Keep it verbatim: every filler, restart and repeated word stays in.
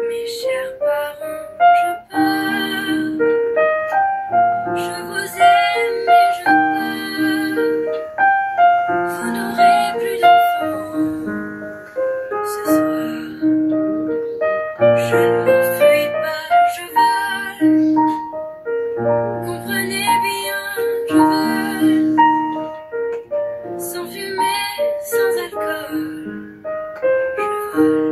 Mes chers parents, je pars. Je vous aime et je pars. Vous n'aurez plus d'enfants ce soir. Je ne m'enfuis pas, je vole. Comprenez bien, je vole. Sans fumée, sans alcool, je vole.